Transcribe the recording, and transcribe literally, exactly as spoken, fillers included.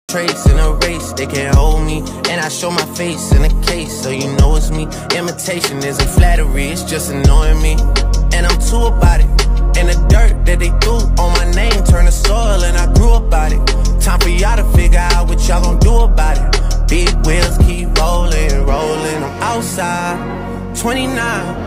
Traits in a race, they can't hold me. And I show my face in a case, so you know it's me. Imitation isn't flattery, it's just annoying me. And I'm too about it. And the dirt that they threw on my name turned to soil, and I grew about it. Time for y'all to figure out what y'all gon' do about it. Big wheels keep rolling, rolling. I'm outside, twenty-nine.